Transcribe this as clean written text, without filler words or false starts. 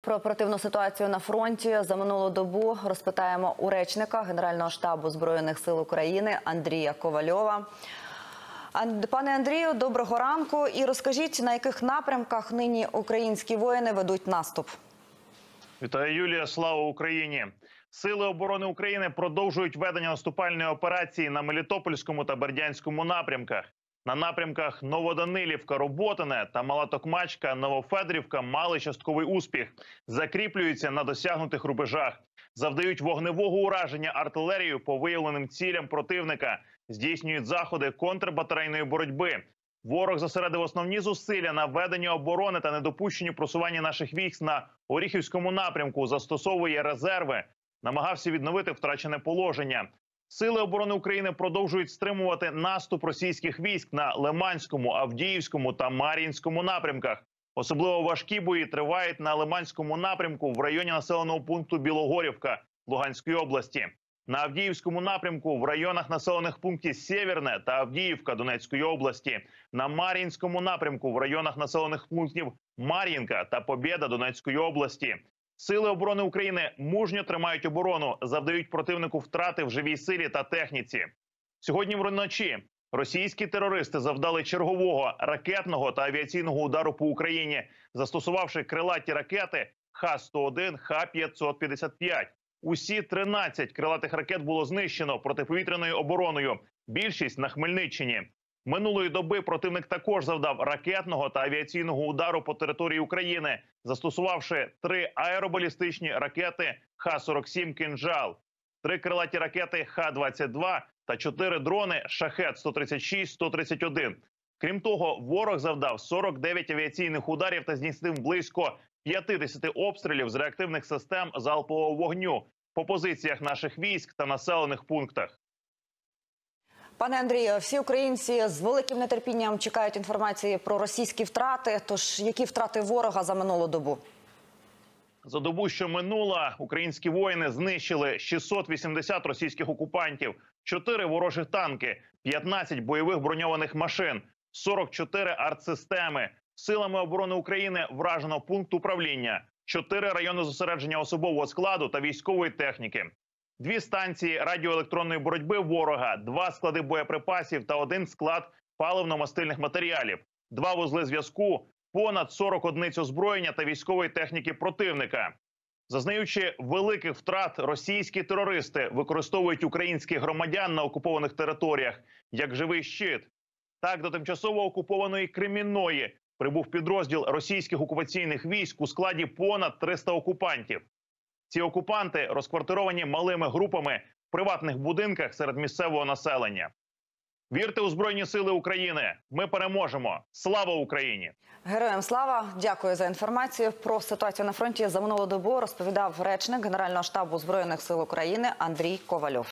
Про оперативну ситуацію на фронті за минулу добу розпитаємо у речника Генерального штабу Збройних сил України Андрія Ковальова. Пане Андрію, доброго ранку. І розкажіть, на яких напрямках нині українські воїни ведуть наступ? Вітаю, Юлія. Слава Україні! Сили оборони України продовжують ведення наступальної операції на Мелітопольському та Бердянському напрямках. На напрямках Новоданилівка, Роботине та Мала Токмачка, Новофедрівка мали частковий успіх. Закріплюються на досягнутих рубежах. Завдають вогневого ураження артилерією по виявленим цілям противника. Здійснюють заходи контрбатарейної боротьби. Ворог зосередив основні зусилля на веденні оборони та недопущенні просування наших військ на Оріхівському напрямку. Застосовує резерви. Намагався відновити втрачене положення. Сили оборони України продовжують стримувати наступ російських військ на Лиманському, Авдіївському та Мар'їнському напрямках. Особливо важкі бої тривають на Лиманському напрямку в районі населеного пункту Білогорівка Луганської області. На Авдіївському напрямку в районах населених пунктів Сєвєрне та Авдіївка Донецької області. На Мар'їнському напрямку в районах населених пунктів Мар'їнка та Побєда Донецької області. Сили оборони України мужньо тримають оборону, завдають противнику втрати в живій силі та техніці. Сьогодні вночі російські терористи завдали чергового ракетного та авіаційного удару по Україні, застосувавши крилаті ракети Х-101, Х-555. Усі 13 крилатих ракет було знищено протиповітряною обороною, більшість на Хмельниччині. Минулої доби противник також завдав ракетного та авіаційного удару по території України, застосувавши 3 аеробалістичні ракети Х-47 «Кинжал», 3 крилаті ракети Х-22 та 4 дрони «Шахед-136-131». Крім того, ворог завдав 49 авіаційних ударів та здійснив близько 50 обстрілів з реактивних систем залпового вогню по позиціях наших військ та населених пунктах. Пане Андрію, всі українці з великим нетерпінням чекають інформації про російські втрати. Тож, які втрати ворога за минулу добу? За добу, що минула, українські воїни знищили 680 російських окупантів, 4 ворожих танки, 15 бойових броньованих машин, 44 артсистеми. Силами оборони України вражено пункт управління, 4 райони зосередження особового складу та військової техніки, 2 станції радіоелектронної боротьби ворога, 2 склади боєприпасів та 1 склад паливно-мастильних матеріалів, 2 вузли зв'язку, понад 40 одиниць озброєння та військової техніки противника. Зазнаючи великих втрат, російські терористи використовують українських громадян на окупованих територіях як живий щит. Так, до тимчасово окупованої Кремінної прибув підрозділ російських окупаційних військ у складі понад 300 окупантів. Ці окупанти розквартировані малими групами в приватних будинках серед місцевого населення. Вірте у Збройні Сили України! Ми переможемо! Слава Україні! Героям слава! Дякую за інформацію. Про ситуацію на фронті за минулу добу розповідав речник Генерального штабу Збройних сил України Андрій Ковальов.